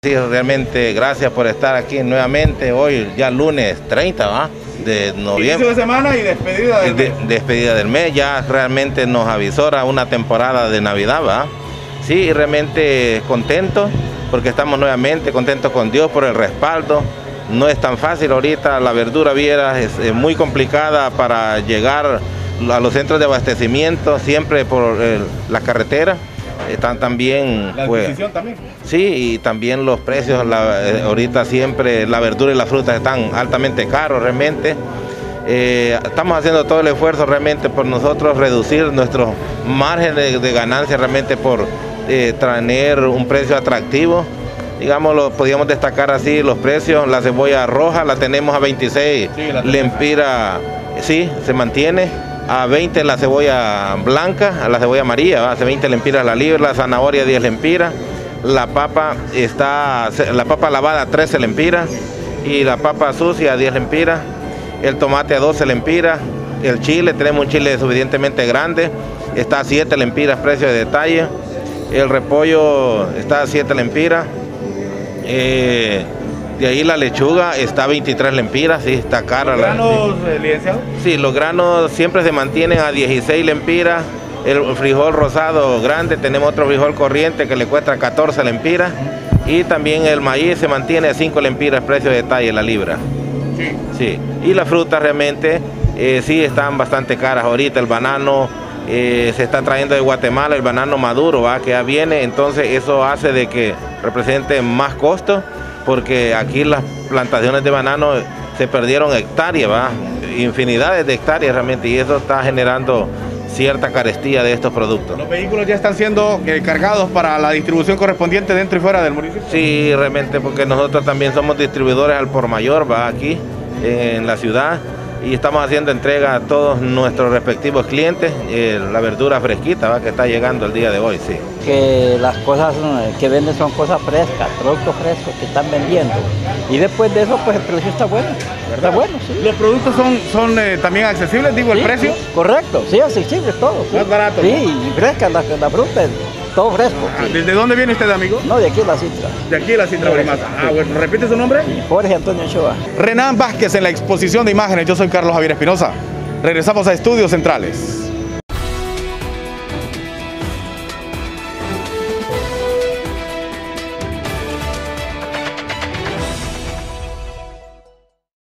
Sí, realmente gracias por estar aquí nuevamente, hoy ya lunes 30, ¿va? De noviembre. Inicio de semana y despedida del mes. Despedida del mes, ya realmente nos avisora una temporada de Navidad, ¿va? Sí, realmente contento porque estamos nuevamente contentos con Dios por el respaldo. No es tan fácil ahorita, la verdura viera es muy complicada para llegar a los centros de abastecimiento, siempre por la carretera. Están también la adquisición también. Sí, y también los precios, ahorita siempre la verdura y las frutas están altamente caros realmente. Estamos haciendo todo el esfuerzo realmente por nosotros reducir nuestros márgenes de ganancia realmente por traer un precio atractivo. Digamos, podríamos destacar así los precios. La cebolla roja la tenemos a 26 lempiras, sí, se mantiene. A 20 la cebolla blanca, a la cebolla amarilla, ¿va? Hace 20 lempiras la libra, la zanahoria 10 lempiras, la papa lavada a 13 lempiras y la papa sucia a 10 lempiras, el tomate a 12 lempiras, el chile, tenemos un chile suficientemente grande, está a 7 lempiras precio de detalle, el repollo está a 7 lempiras, de ahí la lechuga está a 23 lempiras, sí, está cara. ¿Los granos, licenciado? Sí, los granos siempre se mantienen a 16 lempiras. El frijol rosado grande, tenemos otro frijol corriente que le cuesta 14 lempiras. Y también el maíz se mantiene a 5 lempiras, precio de detalle la libra. Sí. Sí. Y las frutas realmente sí están bastante caras ahorita. El banano se está trayendo de Guatemala, el banano maduro, ¿va? Que ya viene, entonces eso hace de que represente más costo, porque aquí las plantaciones de banano se perdieron hectáreas, ¿va? Infinidades de hectáreas realmente, y eso está generando cierta carestía de estos productos. ¿Los vehículos ya están siendo cargados para la distribución correspondiente dentro y fuera del municipio? Sí, realmente, porque nosotros también somos distribuidores al por mayor, ¿va? Aquí en la ciudad, y estamos haciendo entrega a todos nuestros respectivos clientes, la verdura fresquita, ¿va? Que está llegando el día de hoy, sí. Que las cosas que venden son cosas frescas, productos frescos que están vendiendo. Y después de eso, pues el precio está bueno. ¿Verdad? Está bueno, sí. ¿Los productos son también accesibles, digo, el Sí, precio? sí, correcto, sí, accesible todo. Sí. Más barato, Sí, ¿no? y fresca, la fruta, todo fresco. Sí. ¿Desde dónde viene usted, amigo? No, de aquí la Citra. De aquí de la Cintra Brimasa. Ah, bueno, ¿repite su nombre? Jorge Antonio Ochoa. Renan Vázquez en la exposición de imágenes. Yo soy Carlos Javier Espinosa. Regresamos a Estudios Centrales.